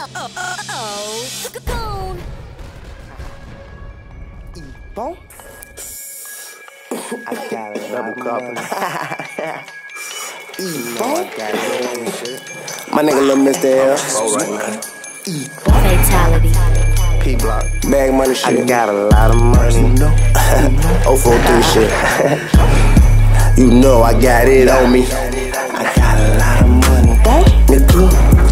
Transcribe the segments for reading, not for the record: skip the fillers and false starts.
Cocoon. Bom? I got a double couple. My nigga Lil Mr. L. Right now. Fatality. P-Block. Bag money shit. I got a lot of money. You know. 043 shit. You know I got it on me. I got a lot of money. Nigga.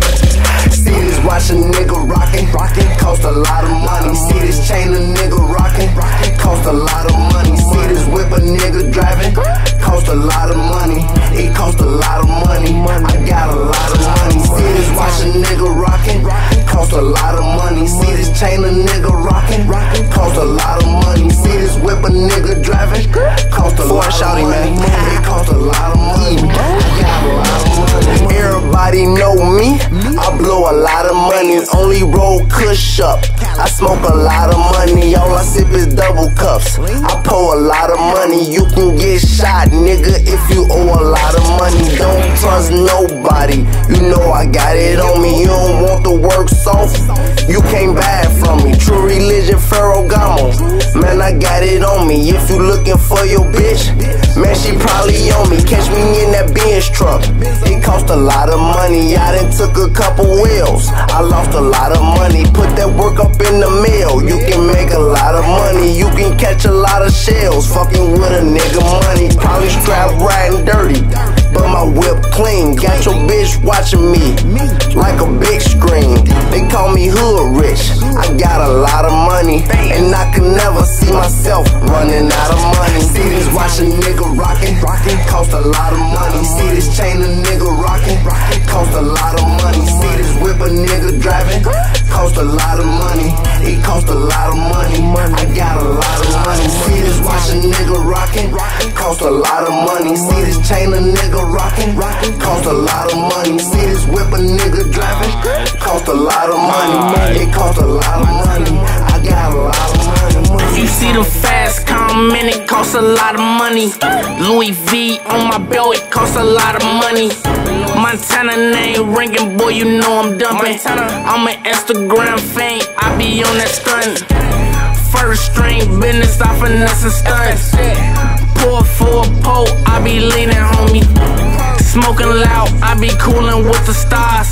See this watch a nigga rockin', cost a lot of money. See this chain a nigga rockin', cost a lot of money. See this whip a nigga driving, cost a lot of money. It cost a lot of money. I got a lot of money. See this watch a nigga rockin', cost a lot of money. See this chain a nigga rockin', cost a lot of money. See this whip a nigga driving, cost a lot of money. It cost a lot of money. I got a lot of money. Everybody know me. I blow a lot of money, only roll kush up. I smoke a lot of money, all I sip is double cups. I pour a lot of money, you can get shot, nigga, if you owe a lot of money. Don't trust nobody, you know I got it on me. You don't want the work soft, you can't buy it from me. True religion, Ferragamo, man, I got it on me. If you looking for your bitch, man, she probably on me. Catch me in that Benz truck, it cost a lot of money. I done took a couple wheels, I lost a lot of money. Put that work up in the mail, you can make a lot of money. You can catch a lot of shells, fucking with a nigga money. Probably strapped riding dirty, but my whip clean. Got your bitch watching me like a big screen. They call me hood rich, I got a lot of money, and I can never see myself running out of money. See this watch a nigga rockin', cost a lot of money. See this chain a nigga rockin', cost a lot of money. See this whip a nigga driving, cost a lot of money. It cost a lot of money. I got a lot of money. See this watch a nigga rockin', cost a lot of money. See this chain a nigga rockin', cost a lot of money. See this whip a nigga driving, cost a lot of money. It cost a lot of money. I got a lot of money. You see the fast comment, it costs a lot of money. Louis V on my belt, it costs a lot of money. Montana name ringing, boy, you know I'm dumping. I'm an Instagram fame, I be on that stunt. First string business, I finesse and stunts. Pour for a pole, I be leaning, homie. Smoking loud, I be coolin' with the stars.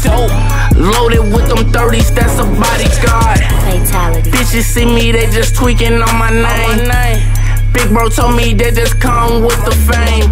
Loaded with them 30s, that's a bodyguard. Fatality. Bitches see me, they just tweaking on my name. Big bro told me they just come with the fame.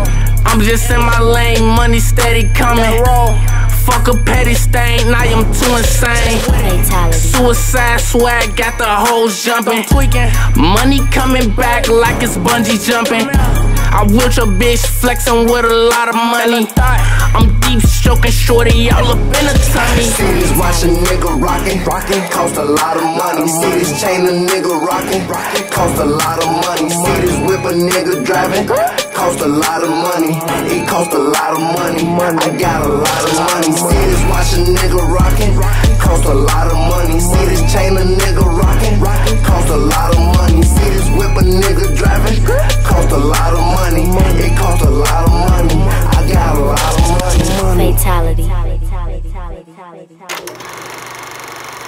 I'm just in my lane, money steady coming. Fuck a petty stain, I am too insane. Fatality. Suicide swag, got the hoes jumping. Money coming back like it's bungee jumping. I with your bitch flexing with a lot of money. I'm deep stroking shorty all up in the tummy. See this watch a nigga rockin', cost a lot of money. See this chain a nigga rockin', cost a lot of money. See this whip a nigga driving, cost a lot of money. It cost a lot of money. I got a lot of money. See this watch a nigga rockin', cost a lot of money. See this chain a nigga rockin', cost a lot of money. See this whip a nigga driving, cost a lot of money. It cost a lot of money. I got a lot of money. Fatality.